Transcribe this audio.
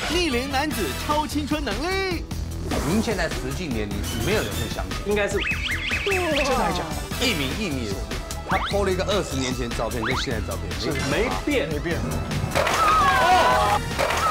逆龄男子超青春能力。 您现在实际年龄是没有人会相信， 应该是真的还假的？ 一米也是。他 PO 了一个20年前照片跟现在照片， 没变。 没变。